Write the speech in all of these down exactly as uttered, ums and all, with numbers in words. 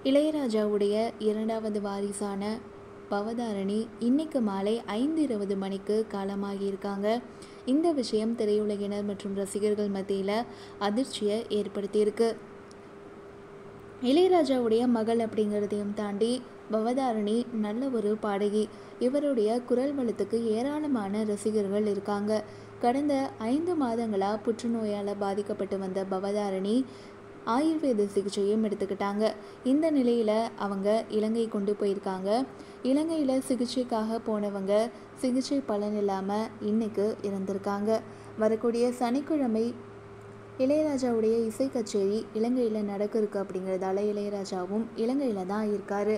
இளையராஜாவுடைய இரண்டாவது வாரிசான பவதாரணி இன்னைக்கு மாலை ஐந்து இருபது மணிக்கு காலமாகியிருக்காங்க. இந்த விஷயம் திரையுலகினர் மற்றும் ரசிகர்கள் மத்தியில் அதிர்ச்சியை ஏற்படுத்தியிருக்கு. இளையராஜாவுடைய மகள் அப்படிங்கிறதையும் தாண்டி பவதாரணி நல்ல ஒரு பாடகி. இவருடைய குரல் வளத்துக்கு ஏராளமான ரசிகர்கள் இருக்காங்க. கடந்த ஐந்து மாதங்களாக புற்றுநோயால் பாதிக்கப்பட்டு வந்த பவதாரணி ஆயுர்வேத சிகிச்சையும் எடுத்துக்கிட்டாங்க. இந்த நிலையில் அவங்க இலங்கை கொண்டு போயிருக்காங்க. இலங்கையில் சிகிச்சைக்காக போனவங்க சிகிச்சை பலன் இல்லாமல் இன்னைக்கு இறந்திருக்காங்க. வரக்கூடிய சனிக்கிழமை இளையராஜாவுடைய இசை கச்சேரி இலங்கையில் நடக்க இருக்கு. அப்படிங்கிறதால இளையராஜாவும் இலங்கையில் தான் இருக்காரு.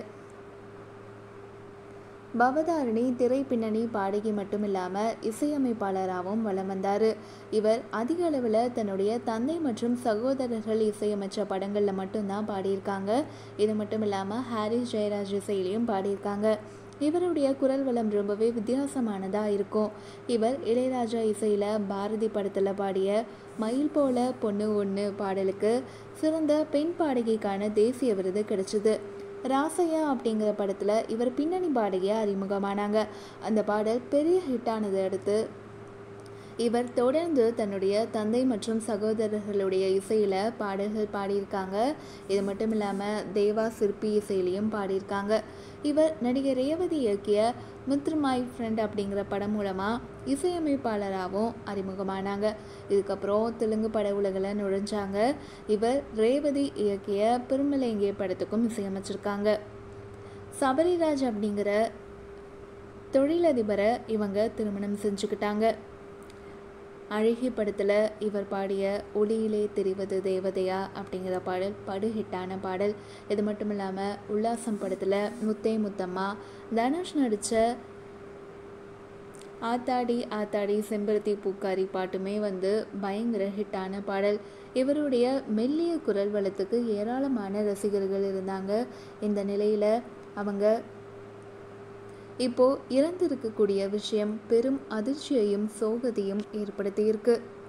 பவதாரணி திரை பின்னணி பாடகி மட்டும் இல்லாமல் இசையமைப்பாளராகவும் வலம் வந்தார். இவர் அதிக அளவில் தன்னுடைய தந்தை மற்றும் சகோதரர்கள் இசையமைச்ச படங்களில் மட்டும்தான் பாடியிருக்காங்க. இது மட்டும் இல்லாமல் ஹாரிஸ் ஜெயராஜ் இசையிலையும் பாடியிருக்காங்க. இவருடைய குரல் வளம் ரொம்பவே வித்தியாசமானதாக இருக்கும். இவர் இளையராஜா இசையில் பாரதி படத்தில் பாடிய மயில் போல பொண்ணு ஒன்று பாடலுக்கு சிறந்த பெண் பாடகிக்கான தேசிய விருது கிடைச்சிது. ராசையா அப்படிங்கிற படத்தில் இவர் பின்னணி பாடகியாக அறிமுகமானாங்க. அந்த பாடல் பெரிய ஹிட்டானதை அடுத்து இவர் தொடர்ந்து தன்னுடைய தந்தை மற்றும் சகோதரர்களுடைய இசையில் பாடல்கள் பாடியிருக்காங்க. இது மட்டும் இல்லாமல் தேவா சிற்பி இசையிலையும் பாடியிருக்காங்க. இவர் நடிகர் ரேவதி இயக்கிய மித்ரு மை ஃப்ரெண்ட் அப்படிங்கிற படம் மூலமாக இசையமைப்பாளராகவும் அறிமுகமானாங்க. இதுக்கப்புறம் தெலுங்கு பட உலகில் நுழைஞ்சாங்க. இவர் ரேவதி இயக்கிய பெருமலேங்கிய படத்துக்கும் இசையமைச்சிருக்காங்க. சபரிராஜ் அப்படிங்கிற தொழிலதிபரை இவங்க திருமணம் செஞ்சுக்கிட்டாங்க. அழகி படத்தில் இவர் பாடிய ஒளியிலே தெரிவது தேவதையா அப்படிங்கிற பாடல் படு ஹிட்டான பாடல். இது மட்டும் இல்லாமல் உல்லாசம் படத்தில் முத்தே முத்தம்மா, தனுஷ் நடித்த ஆத்தாடி ஆத்தாடி செம்பருத்தி பூக்காரி பாட்டுமே வந்து பயங்கர ஹிட்டான பாடல். இவருடைய மெல்லிய குரல் வளத்துக்கு ஏராளமான ரசிகர்கள் இருந்தாங்க. இந்த நிலையில் அவங்க இப்போ இறந்திருக்கக்கூடிய விஷயம் பெரும் அதிர்ச்சியையும் சோகத்தையும் ஏற்படுத்தியிருக்கு.